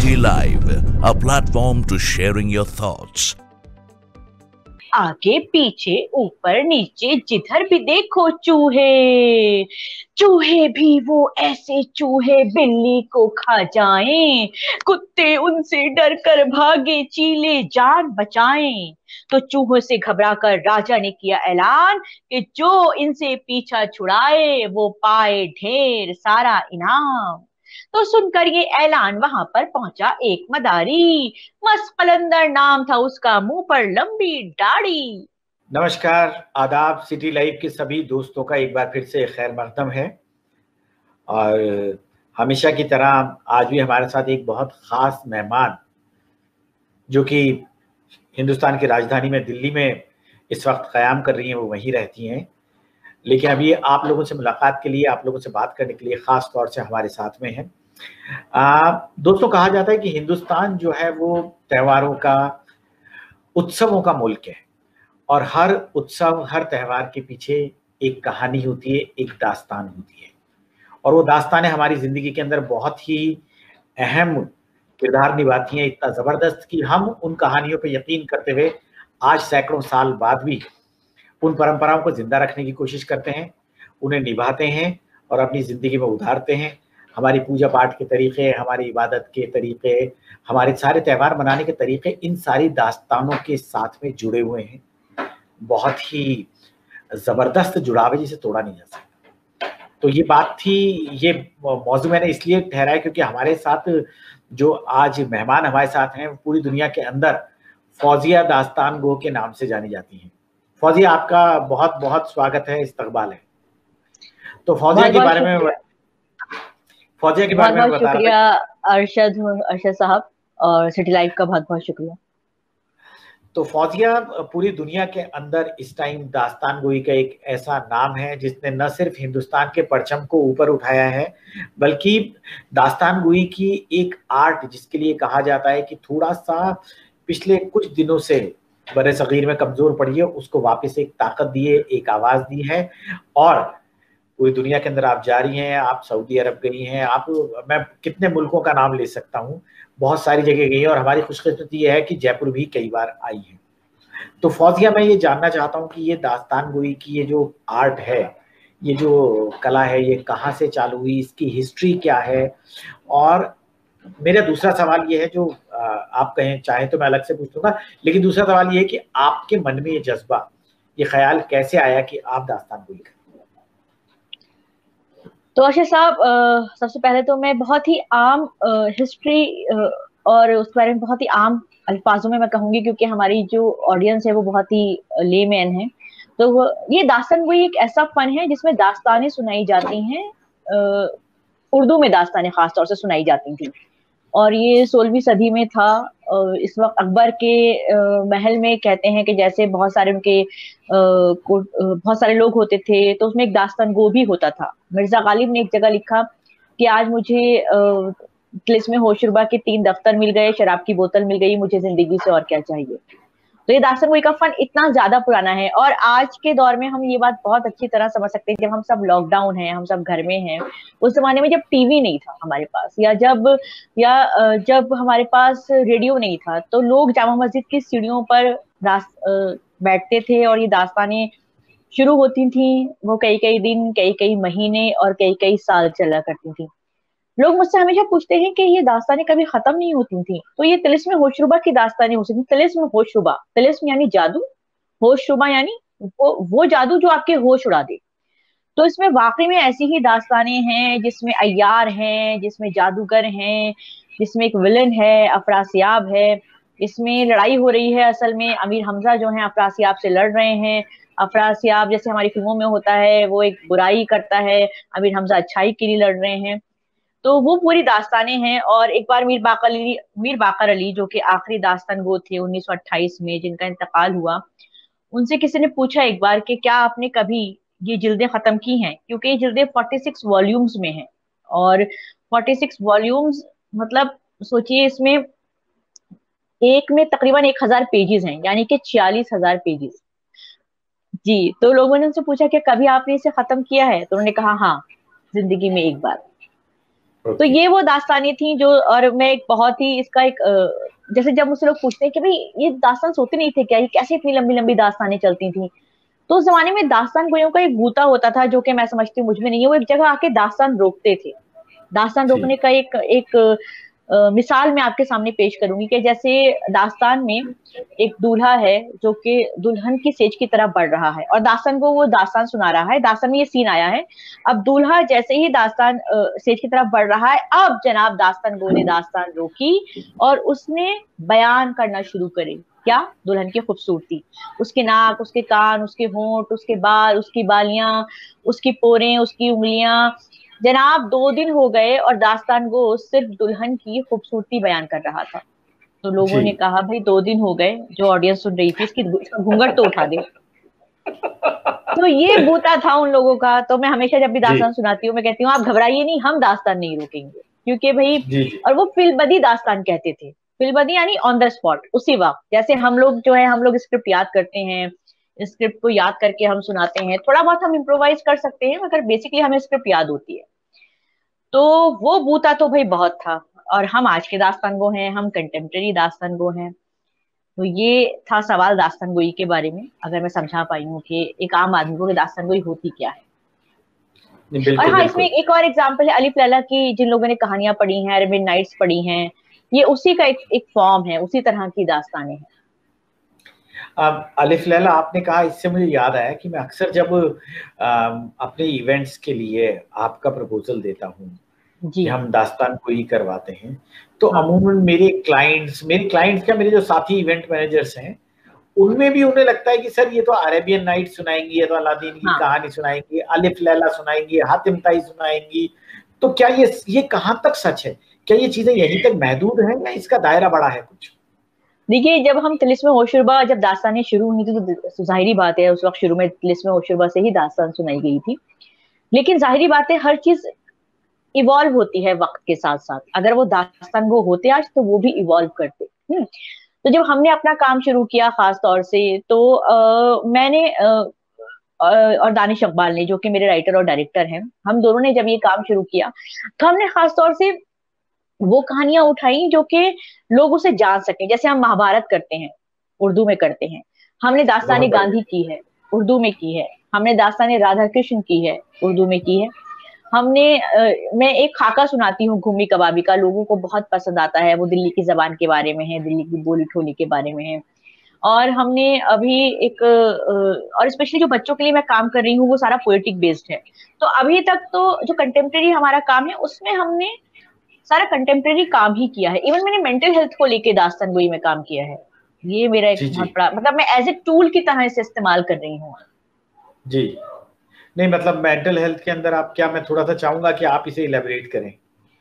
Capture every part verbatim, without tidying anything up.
City Live, a platform to sharing your thoughts. आगे पीछे ऊपर नीचे जिधर भी देखो चूहे, चूहे भी वो ऐसे चूहे बिल्ली को खा जाएं, कुत्ते उनसे डर कर भागे चीले जान बचाएं। तो चूहों से घबराकर राजा ने किया ऐलान कि जो इनसे पीछा छुड़ाए वो पाए ढेर सारा इनाम। तो सुनकर ये ऐलान वहां पर पहुंचा एक मदारी, मस्त कलंदर नाम था उसका, मुंह पर लंबी दाढ़ी। नमस्कार, आदाब। सिटी लाइव के सभी दोस्तों का एक बार फिर से खैर मकदम है। और हमेशा की तरह आज भी हमारे साथ एक बहुत खास मेहमान, जो कि हिंदुस्तान की राजधानी में दिल्ली में इस वक्त क़याम कर रही हैं, वो वहीं रहती हैं, लेकिन अभी आप लोगों से मुलाकात के लिए, आप लोगों से बात करने के लिए ख़ास तौर से हमारे साथ में हैं। आ, दोस्तों, कहा जाता है कि हिंदुस्तान जो है वो त्योहारों का, उत्सवों का मुल्क है, और हर उत्सव, हर त्यौहार के पीछे एक कहानी होती है, एक दास्तान होती है, और वो दास्तानें हमारी ज़िंदगी के अंदर बहुत ही अहम किरदार निभाती हैं, इतना ज़बरदस्त कि हम उन कहानियों पे यकीन करते हुए आज सैकड़ों साल बाद भी उन परंपराओं को जिंदा रखने की कोशिश करते हैं, उन्हें निभाते हैं और अपनी ज़िंदगी में उतारते हैं। हमारी पूजा पाठ के तरीक़े, हमारी इबादत के तरीक़े, हमारे सारे त्यौहार मनाने के तरीक़े इन सारी दास्तानों के साथ में जुड़े हुए हैं। बहुत ही ज़बरदस्त जुड़ाव है जिसे तोड़ा नहीं जा सकता। तो ये बात थी, ये मौजू मैंने इसलिए ठहराया क्योंकि हमारे साथ जो आज मेहमान हमारे साथ हैं, पूरी दुनिया के अंदर फौजिया दास्तान गो के नाम से जानी जाती हैं। फौजिया, आपका बहुत बहुत स्वागत है, इस्तकबाल है। तो फौजिया के बारे में फौजिया के बारे में बहुत शुक्रिया अरशद अरशद साहब, और सिटी लाइव का बहुत बहुत शुक्रिया। तो फौजिया पूरी दुनिया के अंदर इस टाइम दास्तान गोई का एक ऐसा नाम है जिसने न सिर्फ हिंदुस्तान के परचम को ऊपर उठाया है, बल्कि दास्तान गोई की एक आर्ट, जिसके लिए कहा जाता है कि थोड़ा सा पिछले कुछ दिनों से बड़े सगीर में कमजोर पड़ी है, उसको वापस एक ताकत दी है, एक आवाज दी है। और पूरी दुनिया के अंदर आप जा रही हैं, आप सऊदी अरब गई हैं, आप, मैं कितने मुल्कों का नाम ले सकता हूँ, बहुत सारी जगह गई है, और हमारी खुशकिस्मती ये है कि जयपुर भी कई बार आई है। तो फौजिया, मैं ये जानना चाहता हूँ कि ये दास्तान गोई की ये जो आर्ट है, ये जो कला है, ये कहाँ से चालू हुई, इसकी हिस्ट्री क्या है? और मेरा दूसरा सवाल ये है, जो आप कहें चाहें तो मैं अलग से पूछ लूंगा, लेकिन दूसरा सवाल ये है कि आपके मन में ये जज्बा, ये ख्याल कैसे आया कि आप दास्तान गोई करें? तो अरशद साहब, सबसे पहले तो मैं बहुत ही आम हिस्ट्री और उसके बारे में बहुत ही आम अल्फाजों में मैं कहूंगी, क्योंकि हमारी जो ऑडियंस है वो बहुत ही लेमैन है। तो ये दास्तान गोई एक ऐसा फन है जिसमें दास्तानें सुनाई जाती हैं, उर्दू में दास्तानें खास तौर से सुनाई जाती थी, और ये सोलहवीं सदी में था। इस वक्त अकबर के महल में कहते हैं कि जैसे बहुत सारे उनके बहुत सारे लोग होते थे, तो उसमें एक दास्तान गो भी होता था। मिर्जा गालिब ने एक जगह लिखा कि आज मुझे तिलिस्म होशरुबा के तीन दफ्तर मिल गए, शराब की बोतल मिल गई, मुझे जिंदगी से और क्या चाहिए। तो ये दास्तान गोई का फन इतना ज्यादा पुराना है, और आज के दौर में हम ये बात बहुत अच्छी तरह समझ सकते हैं। जब हम सब लॉकडाउन हैं, हम सब घर में हैं, उस जमाने में जब टीवी नहीं था हमारे पास, या जब या जब हमारे पास रेडियो नहीं था, तो लोग जामा मस्जिद की सीढ़ियों पर बैठते थे और ये दास्तानें शुरू होती थी। वो कई कई दिन, कई कई महीने और कई कई साल चला करती थी। लोग मुझसे हमेशा पूछते हैं कि ये दास्तानें कभी खत्म नहीं होती थी। तो ये तिलिस्म होशरुबा की दास्तानें होती थी। तिलिस्म होशरुबा, तिलिस्म यानी जादू, होशरुबा यानी वो वो जादू जो आपके होश उड़ा दे। तो इसमें वाकई में ऐसी ही दास्तानें हैं जिसमें अय्यार हैं, जिसमें जादूगर हैं, जिसमें एक विलन है, अफरासियाब है। इसमें लड़ाई हो रही है, असल में अमीर हमजा जो है अफरासियाब से लड़ रहे हैं। अफरासियाब जैसे हमारी फिल्मों में होता है, वो एक बुराई करता है, अमीर हमजा अच्छाई के लिए लड़ रहे हैं। तो वो पूरी दास्तानें हैं। और एक बार मीर बाकर अली मीर बाकर अली जो कि आखिरी दास्तान गो थे उन्नीस सौ अट्ठाईस में, जिनका इंतकाल हुआ, उनसे किसी ने पूछा एक बार कि क्या आपने कभी ये जिल्दें खत्म की हैं, क्योंकि ये जिल्दें छियालीस वॉल्यूम्स में हैं। और छियालीस वॉल्यूम्स मतलब सोचिए, इसमें एक में तकरीबन एक हजार पेजेस हैं, यानी कि छियालीस हजार पेजेस। जी, तो लोगों ने उनसे पूछा कि कभी आपने इसे खत्म किया है, तो उन्होंने कहा हाँ, जिंदगी में एक बार। तो ये वो दास्तानें थी जो, और मैं एक बहुत ही इसका एक जैसे जब मुझसे लोग पूछते हैं कि भाई ये दास्तान सोते नहीं थे क्या, ये कैसे इतनी लंबी लंबी दास्तानें चलती थी, तो उस जमाने में दास्तान गोइयों का एक बूता होता था जो कि मैं समझती हूँ मुझ में नहीं है, वो एक जगह आके दास्तान रोकते थे। दास्तान रोकने का एक एक आ, मिसाल मैं आपके सामने पेश करूंगी कि जैसे दास्तान में एक दूल्हा है जो कि दुल्हन की सेज की तरफ बढ़ रहा है और दास्तान को वो दास्तान सुना रहा है। दास्तान में ये सीन आया है, अब दूल्हा जैसे ही दास्तान आ, सेज की तरफ बढ़ रहा है, अब जनाब दास्तान गो ने दास्तान रोकी और उसने बयान करना शुरू करे। क्या? दुल्हन की खूबसूरती, उसके नाक, उसके कान, उसके होंठ, उसके बाल, उसकी बालियां, उसकी पोरें, उसकी उंगलियां। जनाब दो दिन हो गए और दास्तान गो सिर्फ दुल्हन की खूबसूरती बयान कर रहा था। तो लोगों ने कहा भाई दो दिन हो गए, जो ऑडियंस सुन रही थी इसकी घूंघट तो उठा दे। तो ये बूता था उन लोगों का। तो मैं हमेशा जब भी दास्तान सुनाती हूँ मैं कहती हूँ आप घबराइए नहीं, हम दास्तान नहीं रोकेंगे, क्योंकि भाई, और वो फिल्बदी दास्तान कहते थे। फिल्बदी यानी ऑन द स्पॉट, उसी वक्त। जैसे हम लोग जो है हम लोग स्क्रिप्ट याद करते हैं, स्क्रिप्ट को याद करके हम सुनाते हैं, थोड़ा बहुत हम इम्प्रोवाइज कर सकते हैं मगर बेसिकली हमें स्क्रिप्ट याद होती है। तो वो बूता तो भाई बहुत था। और हम आज के दास्तान गो हैं, हम कंटेम्प्रेरी दास्तान गो हैं। तो ये था सवाल दास्तान गोई के बारे में, अगर मैं समझा पाई हूँ कि एक आम आदमी को दास्तान गोई होती क्या है। और हाँ, इसमें एक और एग्जांपल है अलिफ लैला की, जिन लोगों ने कहानियां पढ़ी हैं, अरेबियन नाइट्स पढ़ी हैं, ये उसी का एक, एक फॉर्म है, उसी तरह की दास्तानें हैं। अब अलिफ लैला आपने कहा, इससे मुझे याद आया कि मैं अक्सर जब आ, अपने इवेंट्स के लिए आपका प्रपोजल देता हूँ कि हम दास्तान गोई करवाते हैं, तो हाँ। अमूमन मेरे क्लाइंट्स मेरे क्लाइंट्स क्या, मेरे जो साथी इवेंट मैनेजर्स हैं, उनमें भी उन्हें लगता है कि सर ये तो अरेबियन नाइट सुनाएंगी, ये तो अलादीन की हाँ। कहानी सुनाएंगी, अलिफ लैला सुनाएंगी, हातिम ताई सुनाएंगी। तो क्या ये ये कहाँ तक सच है? क्या ये चीजें यहीं तक महदूद है या इसका दायरा बड़ा है कुछ? देखिए, जब हम तिलिस्म होशरुबा जब दास्तानें शुरू हुई थी तो जाहिरी बात है उस वक्त शुरू में तिलिस्म होशरुबा से ही दास्तान सुनाई गई थी। लेकिन जाहिरी बात है हर चीज इवॉल्व होती है वक्त के साथ साथ। अगर वो दास्तान गो होते आज तो वो भी इवॉल्व करते। तो जब हमने अपना काम शुरू किया खास तौर से, तो आ, मैंने आ, और दानिश इकबाल ने, जो कि मेरे राइटर और डायरेक्टर हैं, हम दोनों ने जब ये काम शुरू किया तो हमने खास तौर से वो कहानियां उठाई जो कि लोग उसे जान सकें। जैसे हम महाभारत करते हैं, उर्दू में करते हैं, हमने दास्तानी गांधी की है, उर्दू में की है, हमने दास्तानी राधा कृष्ण की है, उर्दू में की है। हमने आ, मैं एक खाका सुनाती हूँ घूमी कबाबी का, लोगों को बहुत पसंद आता है, वो दिल्ली की जबान के बारे में है, दिल्ली की बोली ठोली के बारे में है। और हमने अभी एक, और स्पेशली जो बच्चों के लिए मैं काम कर रही हूँ वो सारा पोएटिक बेस्ड है। तो अभी तक तो जो कंटेम्प्रेरी हमारा काम है उसमें हमने सारा कंटेम्प्रेरी काम ही किया है। इवन मैंने मेंटल हेल्थ को लेके दास्तान गोई में काम किया है। ये मेरा एक बहुत बड़ा, मतलब मैं एज ए टूल की तरह इसे इस्तेमाल कर रही हूँ। जी नहीं, मतलब मेंटल हेल्थ के अंदर आप क्या, मैं थोड़ा सा चाहूंगा कि आप इसे इलेबोरेट करें।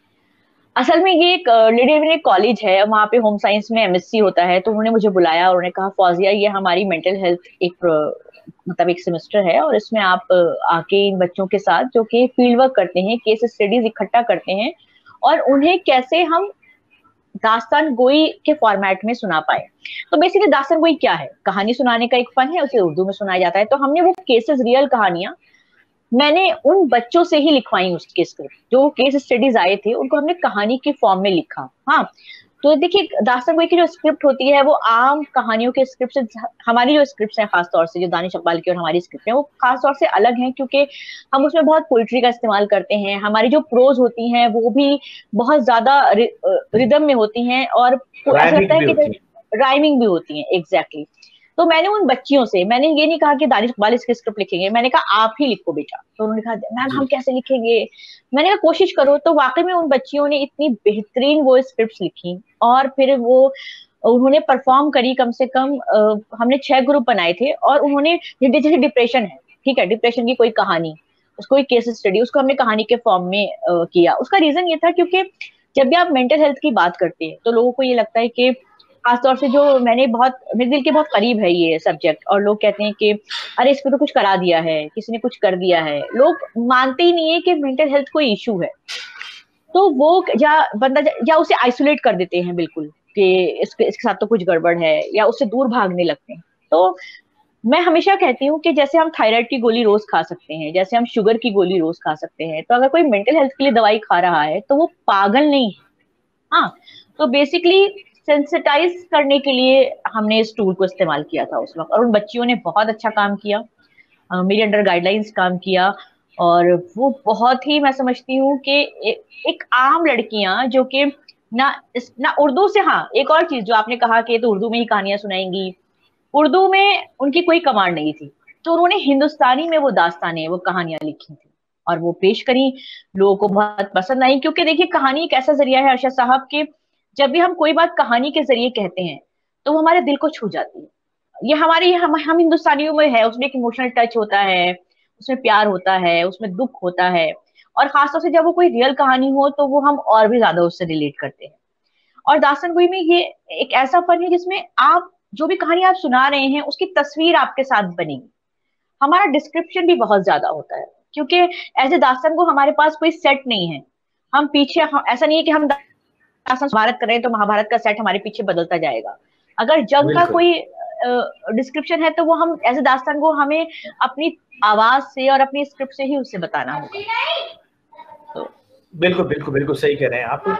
असल में ये एक लेडी कॉलेज है, वहाँ पे होम साइंस में एमएससी होता है। तो उन्होंने मुझे बुलाया और उन्होंने कहा फौजिया ये हमारी मेंटल हेल्थ एक मतलब एक सेमेस्टर है और इसमें आप आके इन बच्चों के साथ जो कि फील्ड वर्क करते हैं, केस स्टडीज इकट्ठा करते हैं और उन्हें कैसे हम दास्तान गोई के फॉर्मेट में सुना पाए। तो बेसिकली दास्तान गोई क्या है? कहानी सुनाने का एक फन है, उसे उर्दू में सुनाया जाता है। तो हमने वो केसेस, रियल कहानियां मैंने उन बच्चों से ही लिखवाई, उसके स्क्रिप्ट जो केस स्टडीज आए थे उनको हमने कहानी के फॉर्म में लिखा। हाँ, तो देखिए दास्तान गोई की जो स्क्रिप्ट होती है वो आम कहानियों के स्क्रिप्ट से, हमारी जो स्क्रिप्ट है खासतौर से जो दानिश इकबाल की और हमारी स्क्रिप्ट है वो खासतौर से अलग है, क्योंकि हम उसमें बहुत पोइट्री का इस्तेमाल करते हैं। हमारी जो प्रोज होती हैं वो भी बहुत ज्यादा रिदम में होती हैं और ऐसा लगता है कि राइमिंग भी होती है। एग्जैक्टली। तो मैंने उन बच्चियों से, मैंने ये नहीं कहा कि दानिश इकबाल इसकी स्क्रिप्ट लिखेंगे, मैंने कहा आप ही लिखो बेटा। तो उन्होंने कहा मैम हम कैसे लिखेंगे? मैंने कहा कोशिश करो। तो वाकई में उन बच्चियों ने इतनी बेहतरीन वो स्क्रिप्ट्स लिखी और फिर वो उन्होंने परफॉर्म करी। कम से कम आ, हमने छह ग्रुप बनाए थे और उन्होंने, जैसे डिप्रेशन है, ठीक है, डिप्रेशन की कोई कहानी, उसको एक केस स्टडी, उसको हमने कहानी के फॉर्म में आ, किया। उसका रीजन ये था क्योंकि जब भी आप मेंटल हेल्थ की बात करते हैं तो लोगों को ये लगता है कि खासतौर से जो मैंने बहुत, मेरे दिल के बहुत करीब है ये सब्जेक्ट, और लोग कहते हैं कि अरे इस पे तो कुछ करा दिया है, किसी ने कुछ कर दिया है। लोग मानते ही नहीं है कि मेंटल हेल्थ कोई इशू है। तो वो या बंदा या उसे आइसोलेट कर देते हैं बिल्कुल कि इसके इसके साथ तो कुछ गड़बड़ है, या उससे दूर भागने लगते हैं। तो मैं हमेशा कहती हूँ कि जैसे हम थायराइड की गोली रोज खा सकते हैं, जैसे हम शुगर की गोली रोज खा सकते हैं, तो अगर कोई मेंटल हेल्थ के लिए दवाई खा रहा है तो वो पागल नहीं है। हाँ, तो बेसिकली सेंसिटाइज करने के लिए हमने इस टूल को इस्तेमाल किया था उस वक्त, और उन बच्चियों ने बहुत अच्छा काम किया, अ, मेरे अंडर गाइडलाइंस काम किया। और वो बहुत ही, मैं समझती हूँ कि ए, एक आम लड़कियां जो कि ना इस, ना उर्दू से, हाँ एक और चीज जो आपने कहा कि तो उर्दू में ही कहानियां सुनाएंगी, उर्दू में उनकी कोई कमांड नहीं थी, तो उन्होंने हिंदुस्तानी में वो दास्तानें, वो कहानियां लिखी थी और वो पेश करी। लोगों को बहुत पसंद आई, क्योंकि देखिए कहानी एक ऐसा जरिया है अरशद साहब के, जब भी हम कोई बात कहानी के जरिए कहते हैं तो वो हमारे दिल को छू जाती है। ये हमारी हम हम हिंदुस्तानियों में है, उसमें एक इमोशनल टच होता है, उसमें प्यार होता है, उसमें दुख होता है, और खासतौर से जब वो कोई रियल कहानी हो तो वो हम और भी ज्यादा उससे रिलेट करते हैं। और दास्तान गोई में ये एक ऐसा फन है जिसमें आप जो भी कहानी आप सुना रहे हैं उसकी तस्वीर आपके साथ बनेगी। हमारा डिस्क्रिप्शन भी बहुत ज्यादा होता है, क्योंकि एज ए दास्तान को हमारे पास कोई सेट नहीं है। हम पीछे हम, ऐसा नहीं है कि हम दास्तान महाभारत कर रहे हैं तो महाभारत का सेट हमारे पीछे बदलता जाएगा। अगर जंग का बिल्कुल कोई डिस्क्रिप्शन है तो वो हम एज ए दास्तान को हमें अपनी आवाज से और अपनी स्क्रिप्ट से ही उसे बताना होगा। तो बिल्कुल बिल्कुल बिल्कुल सही कह रहे हैं आप।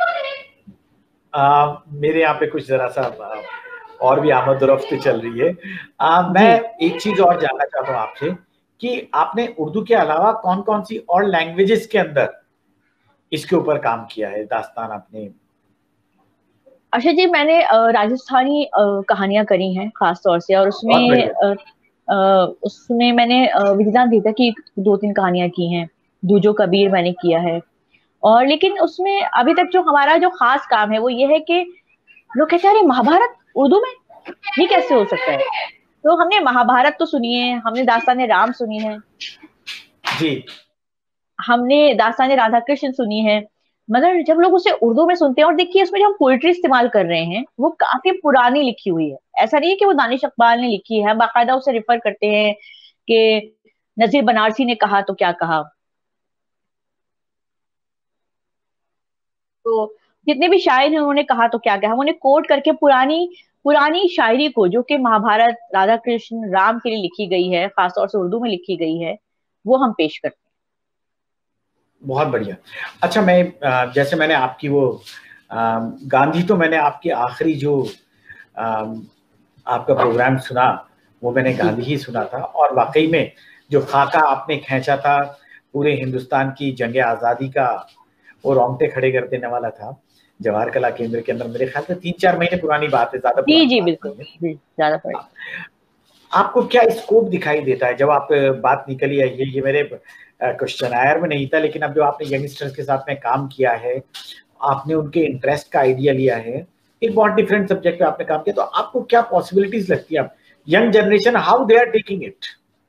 आ, मेरे यहाँ पे कुछ जरा सा आ, और भी आमद और रफ्त चल रही है। आ, मैं एक चीज और जानना चाहता हूँ आपसे कि आपने उर्दू के अलावा कौन कौन सी और लैंग्वेजेस के अंदर इसके ऊपर काम किया है, दास्तान आपने? अच्छा जी, मैंने अ, राजस्थानी अ, कहानियां करी हैं खास तौर से, और बहुत उसमें बढ़िया। अ, अ, उसमें मैंने अ, विजयनाथ दीदा की दो तीन कहानियां की हैं, दूजो कबीर मैंने किया है। और लेकिन उसमें अभी तक जो हमारा जो खास काम है वो ये है कि लोग कहते हैं अरे महाभारत उर्दू में, ये कैसे हो सकता है? तो हमने महाभारत तो सुनी है, हमने दास्तान राम सुनी है, जी हमने दास्तान राधा कृष्ण सुनी है, मगर जब लोग उसे उर्दू में सुनते हैं, और देखिए उसमें जो हम पोइट्री इस्तेमाल कर रहे हैं वो काफी पुरानी लिखी हुई है। ऐसा नहीं है कि वो दानिश इकबाल ने लिखी है, हम बाकायदा उसे रिफर करते हैं कि नजीर बनारसी ने कहा तो क्या कहा। तो जितने भी शायर हैं उन्होंने कहा तो क्या कहा, हम उन्हें कोट करके पुरानी पुरानी शायरी को, जो कि महाभारत राधा कृष्ण राम के लिए लिखी गई है, खासतौर से उर्दू में लिखी गई है, वो हम पेश करते हैं। बहुत बढ़िया। अच्छा, मैं जैसे मैंने आपकी वो गांधी, तो मैंने आपकी आखिरी जो आपका प्रोग्राम सुना वो मैंने गांधी ही सुना था, और वाकई में जो खाका आपने खींचा था पूरे हिंदुस्तान की जंग आज़ादी का, वो रोंगटे खड़े कर देने वाला था। जवाहर कला केंद्र के अंदर, मेरे ख्याल से तीन चार महीने पुरानी बात है, ज्यादा जी पुरानी जी बात बिल्कुल नहीं जी, ज्यादा पड़े। है। आपको क्या स्कोप दिखाई देता है जब आप बात निकली है, ये ये मेरे क्वेश्चन आयर में नहीं था, लेकिन अब जो आपने यंगस्टर्स के साथ में काम किया है, आपने उनके इंटरेस्ट का आइडिया लिया है, एक बहुत डिफरेंट सब्जेक्ट पे आपने काम किया, तो आपको क्या पॉसिबिलिटीज लगती है? Young generation how they are taking it?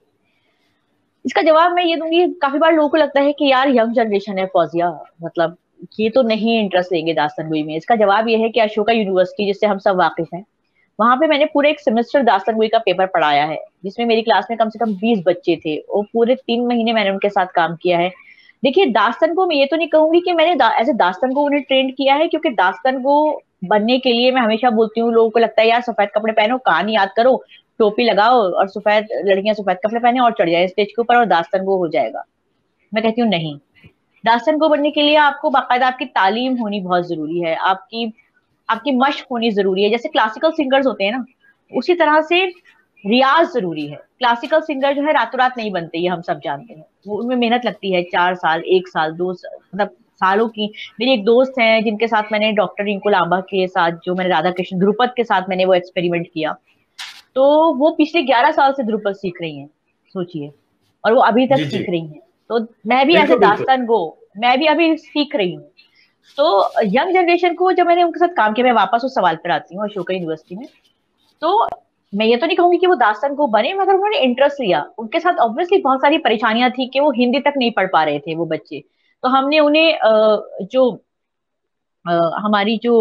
इसका जवाब मैं ये दूंगी, काफी बार लोगों को लगता है कि यार यंग जनरेशन है फौजिया, मतलब ये तो नहीं इंटरेस्ट लेंगे दास्तान गोई में। इसका जवाब ये है कि अशोका यूनिवर्सिटी, जिससे हम सब वाकिफ हैं, वहां पे मैंने पूरे एक सेमेस्टर दास्तान गोई का पेपर पढ़ाया है, जिसमें मेरी क्लास में कम से कम बीस बच्चे थे, और पूरे तीन महीने मैंने उनके साथ काम किया है। देखिए दास्तान को मैं ये तो नहीं कहूंगी कि मैंने दा, ऐसे दास्तान को उन्हें ट्रेंड किया है, क्योंकि दास्तान को बनने के लिए मैं हमेशा बोलती हूँ, लोगों को लगता है यार सफेद कपड़े पहनो, कहानी याद करो, टोपी लगाओ, और सफेद लड़कियां सफेद कपड़े पहने और चढ़ जाए स्टेज के ऊपर और दास्तान गो हो जाएगा। मैं कहती हूँ नहीं, दास्तान गो बनने के लिए आपको बाकायदा आपकी तालीम होनी बहुत जरूरी है, आपकी आपकी मश्क होनी जरूरी है। जैसे क्लासिकल सिंगर्स होते हैं ना, उसी तरह से रियाज जरूरी है। क्लासिकल सिंगर जो है रातों रात नहीं बनते, ये हम सब जानते हैं, वो उनमें मेहनत लगती है, चार साल, एक साल, दो साल, मतलब सालों की। मेरी एक दोस्त है जिनके साथ मैंने डॉक्टर रिंकू लांबा के साथ, जो मैंने राधा कृष्ण ध्रुपद के साथ मैंने वो एक्सपेरिमेंट किया, तो वो पिछले ग्यारह साल से ध्रुपद सीख रही हैं, सोचिए, और वो अभी तक जी जी सीख रही हैं। तो मैं भी ऐसे बिल्कुल बिल्कुल। दास्तान गो, मैं भी अभी सीख रही हूँ। तो यंग जनरेशन को जब मैंने उनके साथ काम किया, मैं वापस उस सवाल पर आती हूँ, अशोका यूनिवर्सिटी में, तो मैं ये तो नहीं कहूंगी कि वो दास्तान को बने, मगर उन्होंने इंटरेस्ट लिया। उनके साथ ऑब्वियसली बहुत सारी परेशानियां थी कि वो हिंदी तक नहीं पढ़ पा रहे थे वो बच्चे, तो हमने उन्हें अ, जो अ, हमारी जो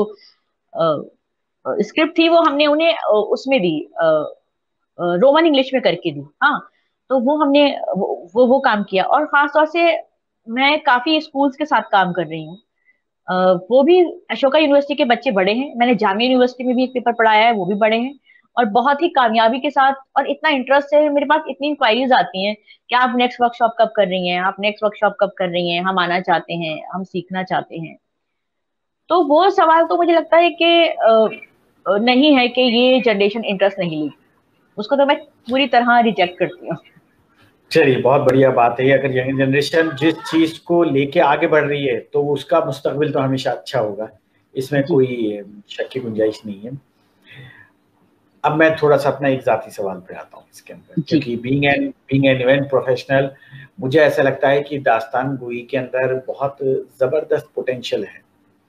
स्क्रिप्ट थी वो हमने उन्हें अ, उसमें दी, रोमन इंग्लिश में करके दी। हाँ, तो वो हमने वो वो, वो काम किया। और खास तौर से मैं काफी स्कूल्स के साथ काम कर रही हूँ, अ, वो भी अशोका यूनिवर्सिटी के बच्चे बड़े हैं, मैंने जामिया यूनिवर्सिटी में भी एक पेपर पढ़ाया है, वो भी बड़े हैं, और बहुत ही कामयाबी के साथ, और इतना इंटरेस्ट है, मेरे पास इतनी इंक्वायरीज आती हैं कि आप नेक्स्ट वर्कशॉप कब कर रही हैं, आप नेक्स्ट वर्कशॉप कब कर रही हैं, हम आना चाहते हैं, हम सीखना चाहते हैं। तो वो सवाल तो मुझे लगता है कि अ, नहीं है कि ये जनरेशन इंटरेस्ट नहीं लेगी, उसको तो मैं पूरी तरह रिजेक्ट करती हूँ। चलिए, बहुत बढ़िया बात है। अगर यंग जनरेशन जिस चीज को लेके आगे बढ़ रही है तो उसका मुस्तकबिल तो हमेशा अच्छा होगा, इसमें कोई शक की गुंजाइश नहीं है। अब मैं थोड़ा सा अपना एक जाती सवाल पे आता हूँ इसके अंदर, क्योंकि being an being an event professional, मुझे ऐसा लगता है कि दास्तान गोई के अंदर बहुत जबरदस्त पोटेंशियल है,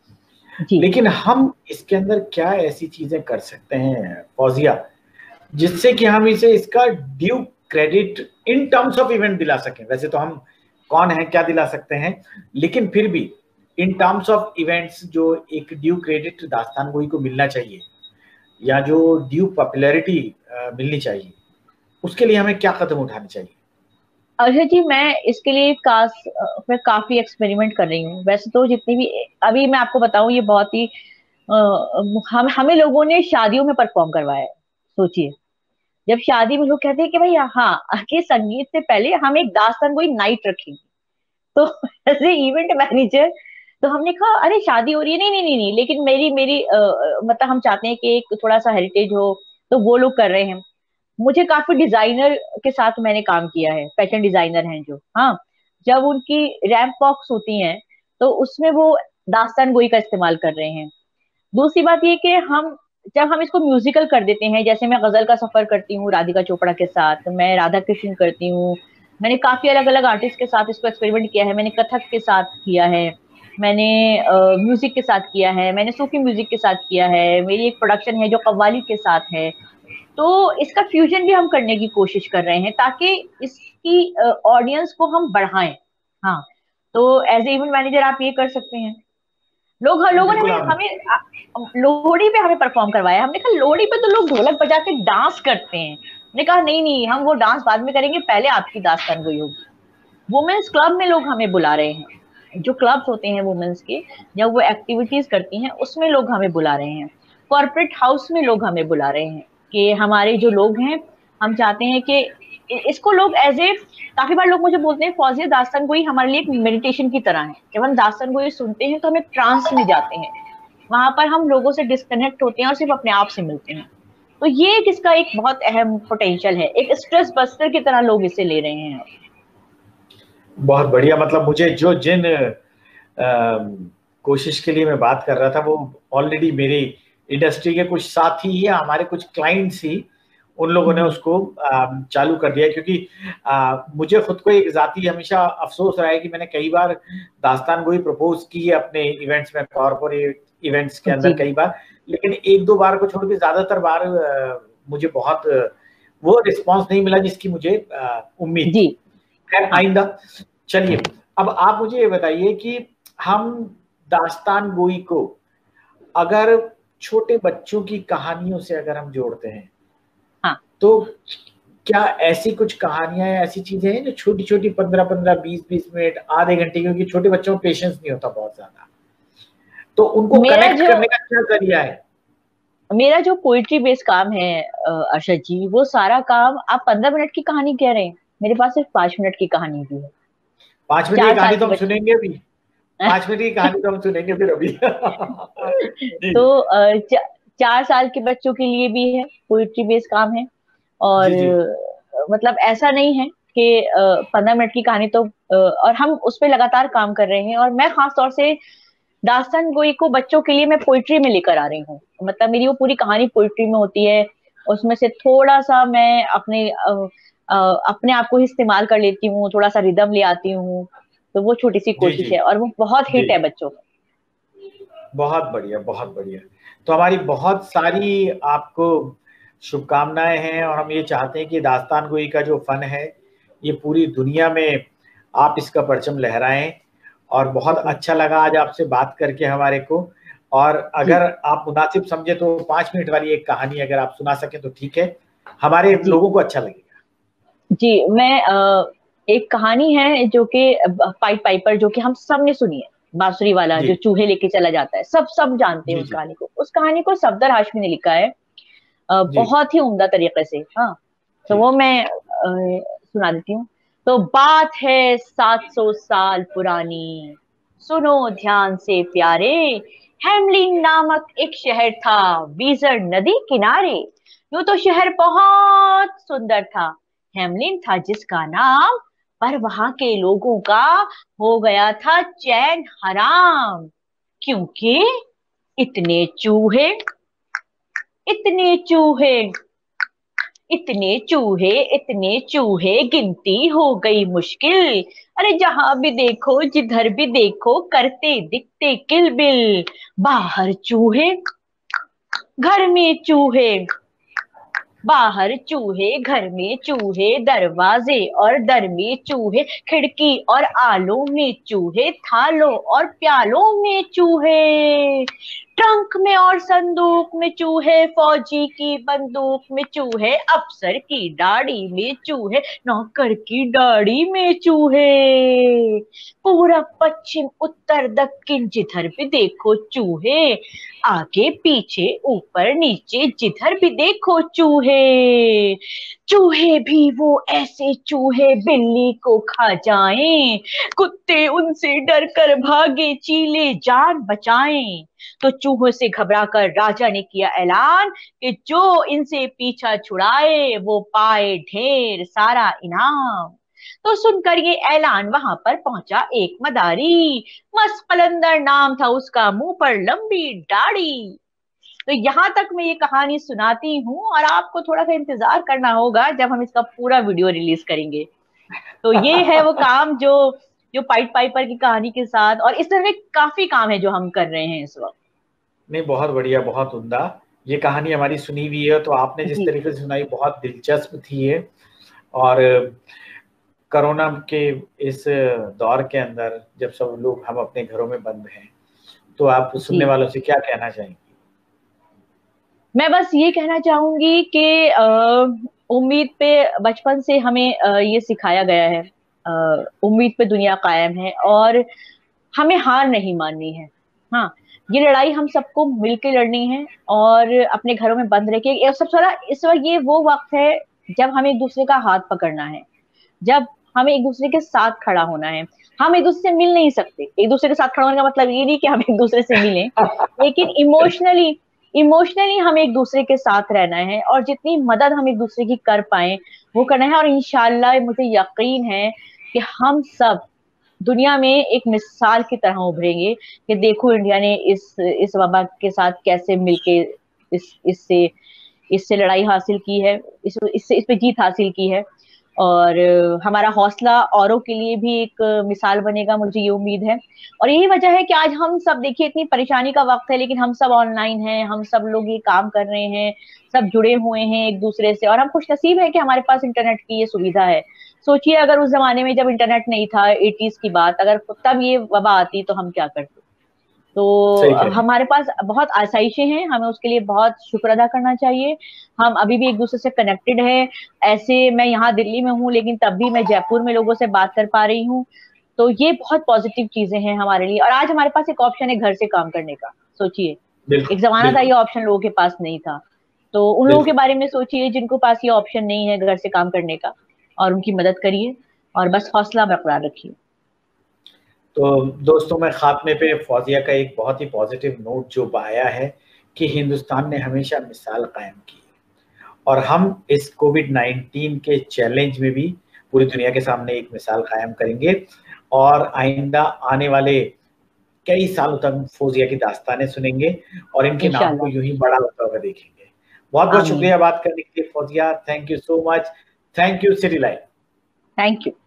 लेकिन हम इसके अंदर क्या ऐसी चीजें कर सकते हैं फौजिया जिससे कि हम इसे इसका due credit in terms of event दिला सकें। वैसे तो हम कौन है क्या दिला सकते हैं, लेकिन फिर भी इन टर्म्स ऑफ इवेंट्स जो एक ड्यू क्रेडिट दास्तान गोई को मिलना चाहिए या जो ड्यू पॉपुलैरिटी मिलनी चाहिए, उसके लिए हमें क्या कदम उठाने चाहिए? अजय जी, मैं इसके लिए कास, मैं काफी एक्सपेरिमेंट कर रही हूँ। वैसे तो जितनी भी अभी मैं आपको बताऊं, ये बहुत ही आ, हम हमें लोगों ने शादियों में परफॉर्म करवाया है। सोचिए, जब शादी में लोग कहते हैं कि भाई हाँ कि संगीत से पहले हम एक दास्तान गोई नाइट रखेंगे, तो एज ए इवेंट मैनेजर तो हमने कहा अरे शादी हो रही है, नहीं नहीं नहीं नहीं, लेकिन मेरी मेरी आ, मतलब हम चाहते हैं कि एक थोड़ा सा हेरिटेज हो, तो वो लोग कर रहे हैं। मुझे काफी डिजाइनर के साथ मैंने काम किया है, फैशन डिजाइनर हैं जो, हाँ, जब उनकी रैंप वॉक्स होती हैं तो उसमें वो दास्तान गोई का इस्तेमाल कर रहे हैं। दूसरी बात ये कि हम जब हम इसको म्यूजिकल कर देते हैं, जैसे मैं गजल का सफर करती हूँ राधिका चोपड़ा के साथ, मैं राधा कृष्ण करती हूँ, मैंने काफी अलग अलग आर्टिस्ट के साथ इसको एक्सपेरिमेंट किया है, मैंने कथक के साथ किया है, मैंने म्यूजिक के साथ किया है, मैंने सूफी म्यूजिक के साथ किया है, मेरी एक प्रोडक्शन है जो कव्वाली के साथ है। तो इसका फ्यूजन भी हम करने की कोशिश कर रहे हैं ताकि इसकी ऑडियंस को हम बढ़ाएं। हाँ, तो एज ए इवेंट मैनेजर आप ये कर सकते हैं। लोग लोगों ने हमें हमें लोहड़ी पे हमें परफॉर्म करवाया, हमने कहा लोहड़ी पे तो लोग ढोलक बजा के डांस करते हैं, हमने कहा नहीं नहीं, हम वो डांस बाद में करेंगे, पहले आपकी दास्तान गोई होगी। वुमेन्स क्लब में लोग हमें बुला रहे हैं, जो क्लब्स होते हैं वुमेन्स के, जब वो एक्टिविटीज करती हैं उसमें लोग हमें बुला रहे हैं। कॉर्पोरेट हाउस में लोग हमें बुला रहे हैं कि हमारे जो लोग हैं, हम चाहते हैं कि इसको लोग एज ए, काफी बार लोग मुझे बोलते हैं फौजिया दास्तान गोई हमारे लिए एक मेडिटेशन की तरह है। जब हम दास्तान गोई सुनते हैं तो हम एक ट्रांस में जाते हैं, वहां पर हम लोगों से डिस्कनेक्ट होते हैं और सिर्फ अपने आप से मिलते हैं। तो ये किसका एक बहुत अहम पोटेंशियल है, एक स्ट्रेस बस्टर की तरह लोग इसे ले रहे हैं। बहुत बढ़िया। मतलब मुझे जो जिन कोशिश के लिए मैं बात कर रहा था वो ऑलरेडी मेरी इंडस्ट्री के कुछ साथी या हमारे कुछ क्लाइंट्स ही, उन लोगों ने उसको आ, चालू कर दिया। क्योंकि आ, मुझे खुद को एक जाती हमेशा अफसोस रहा है कि मैंने कई बार दास्तान गोई प्रपोज की है अपने इवेंट्स में, कॉर्पोरेट इवेंट्स के अंदर कई बार, लेकिन एक दो बार को छोड़ के ज्यादातर बार आ, मुझे बहुत वो रिस्पांस नहीं मिला जिसकी मुझे उम्मीद थी। खैर आइंदा। चलिए, अब आप मुझे ये बताइए कि हम दास्तान गोई को अगर छोटे बच्चों की कहानियों से अगर हम जोड़ते हैं, हाँ, तो क्या ऐसी कुछ कहानियां या ऐसी चीजें हैं जो छोटी छोटी पंद्रह पंद्रह बीस बीस मिनट आधे घंटे, क्योंकि छोटे बच्चों में पेशेंस नहीं होता बहुत ज्यादा, तो उनको कनेक्ट करने का क्या जरिया है? मेरा जो पोइट्री बेस्ड काम है अर्शद जी, वो सारा काम, आप पंद्रह मिनट की कहानी कह रहे हैं, मेरे पास सिर्फ पांच मिनट की कहानी भी है। पांच मिनट की कहानी तो हम सुनेंगे अभी, पांच मिनट की कहानी तो हम सुनेंगे फिर अभी। तो चार साल के बच्चों के लिए भी है, पोइट्री बेस्ड काम है। और जी जी। मतलब ऐसा नहीं है कि पंद्रह मिनट की कहानी तो, और हम उस पर लगातार काम कर रहे हैं। और मैं खास तौर से दास्तान गोई को बच्चों के लिए मैं पोइट्री में लेकर आ रही हूँ, मतलब मेरी वो पूरी कहानी पोइट्री में होती है, उसमें से थोड़ा सा मैं अपने आ, आ, अपने आप को ही इस्तेमाल कर लेती हूँ, थोड़ा सा रिदम ले आती हूँ। तो वो छोटी सी कोशिश है और वो बहुत हिट है बच्चों में। बहुत बढ़िया, बहुत बढ़िया। तो हमारी बहुत सारी आपको शुभकामनाएं हैं और हम ये चाहते हैं कि दास्तान गोई का जो फन है ये पूरी दुनिया में आप इसका परचम लहराएं। और बहुत अच्छा लगा आज आपसे बात करके हमारे को। और अगर आप मुनासिब समझे तो पांच मिनट वाली एक कहानी अगर आप सुना सकें तो ठीक है, हमारे लोगों को अच्छा लगेगा। जी, मैं आ, एक कहानी है जो कि पाइट पाइपर, जो कि हम सब ने सुनी है, बांसुरी वाला जो चूहे लेके चला जाता है, सब सब जानते हैं उस कहानी को। उस कहानी को सफदर हाशमी ने लिखा है। बहुत ही उम्दा तरीके से। हाँ, तो वो मैं आ, सुना देती हूँ। तो बात है सात सौ साल पुरानी, सुनो ध्यान से प्यारे, हेमलिन नामक एक शहर था वीजर नदी किनारे। यूं तो शहर बहुत सुंदर था, हेमलिन था जिसका नाम, पर वहां के लोगों का हो गया था चैन हराम, क्योंकि इतने चूहे, इतने चूहे, इतने चूहे, इतने चूहे, गिनती हो गई मुश्किल। अरे जहां भी देखो, जिधर भी देखो, करते दिखते किलबिल। बाहर चूहे, घर में चूहे, बाहर चूहे, घर में चूहे, दरवाजे और दर में चूहे, खिड़की और आलों में चूहे, थालों और प्यालों में चूहे, ट्रंक में और संदूक में चूहे, फौजी की बंदूक में चूहे, अफसर की दाढ़ी में चूहे, नौकर की दाढ़ी में चूहे, पूरब पश्चिम उत्तर दक्षिण जिधर भी देखो चूहे, आगे पीछे ऊपर नीचे जिधर भी देखो चूहे। चूहे भी वो ऐसे चूहे बिल्ली को खा जाएं, कुत्ते उनसे डर कर भागे, चीले जान बचाएं। तो चूहों से घबराकर राजा ने किया ऐलान कि जो इनसे पीछा छुड़ाए वो पाए ढेर सारा इनाम। तो सुनकर ये ऐलान वहां पर पहुंचा एक मदारी, मस्त कलंदर नाम था उसका, मुंह पर लंबी दाढ़ी। तो यहाँ तक मैं ये कहानी सुनाती हूँ और आपको थोड़ा सा इंतजार करना होगा जब हम इसका पूरा वीडियो रिलीज करेंगे। तो ये है वो काम जो जो पाइट पाइपर की कहानी के साथ, और इस तरह के काफी काम है जो हम कर रहे हैं इस वक्त। नहीं, बहुत बढ़िया, बहुत उम्दा। ये कहानी हमारी सुनी हुई है, तो आपने जिस तरीके से सुनाई बहुत दिलचस्प थी ये। और कोरोना के इस दौर के अंदर जब सब लोग हम अपने घरों में बंद हैं, तो आप सुनने वालों से क्या कहना चाहेंगी? मैं बस ये कहना चाहूंगी कि उम्मीद पे बचपन से हमें आ, ये सिखाया गया है, उम्मीद पे दुनिया कायम है और हमें हार नहीं माननी है। हाँ, ये लड़ाई हम सबको मिलकर लड़नी है और अपने घरों में बंद रह के। सबसे बड़ा इस वक्त ये वो वक्त है जब हमें एक दूसरे का हाथ पकड़ना है, जब हमें एक दूसरे के साथ खड़ा होना है। हम एक दूसरे से मिल नहीं सकते, एक दूसरे के साथ खड़ा होने का मतलब ये नहीं कि हम एक दूसरे से मिलें, लेकिन इमोशनली इमोशनली हम एक दूसरे के साथ रहना है और जितनी मदद हम एक दूसरे की कर पाए वो करना है। और इंशाल्लाह मुझे यकीन है कि हम सब दुनिया में एक मिसाल की तरह उभरेंगे कि देखो इंडिया ने इस इस वबा के साथ कैसे मिलके इस इससे इससे लड़ाई हासिल की है, इस इससे इस पे जीत हासिल की है। और हमारा हौसला औरों के लिए भी एक मिसाल बनेगा, मुझे ये उम्मीद है। और यही वजह है कि आज हम सब, देखिए इतनी परेशानी का वक्त है लेकिन हम सब ऑनलाइन हैं, हम सब लोग ये काम कर रहे हैं, सब जुड़े हुए हैं एक दूसरे से, और हम खुशनसीब है कि हमारे पास इंटरनेट की ये सुविधा है। सोचिए अगर उस जमाने में जब इंटरनेट नहीं था, एटीज की बात, अगर तब ये वबा आती तो हम क्या करते। तो हमारे पास बहुत आसाइशें हैं, हमें उसके लिए बहुत शुक्र अदा करना चाहिए। हम अभी भी एक दूसरे से कनेक्टेड हैं। ऐसे मैं यहाँ दिल्ली में हूँ लेकिन तब भी मैं जयपुर में लोगों से बात कर पा रही हूँ, तो ये बहुत पॉजिटिव चीजें हैं हमारे लिए। और आज हमारे पास एक ऑप्शन है घर से काम करने का। सोचिए, एक जमाना था ये ऑप्शन लोगों के पास नहीं था, तो उन लोगों के बारे में सोचिए जिनको पास ये ऑप्शन नहीं है घर से काम करने का, और उनकी मदद करिए और बस हौसला बरकरार रखिए। तो दोस्तों, मैं खात्मे पे फौजिया का एक बहुत ही पॉजिटिव नोट जो आया है कि हिंदुस्तान ने हमेशा मिसाल कायम की और हम इस कोविड नाइन्टीन के चैलेंज में भी पूरी दुनिया के सामने एक मिसाल कायम करेंगे और आइंदा आने वाले कई सालों तक फौजिया की दास्तानें सुनेंगे और इनके नाम को यूं ही बड़ा होता हुआ देखेंगे। बहुत बहुत शुक्रिया बात करने के लिए Fauzia. Thank you so much. Thank you City Live. Thank you.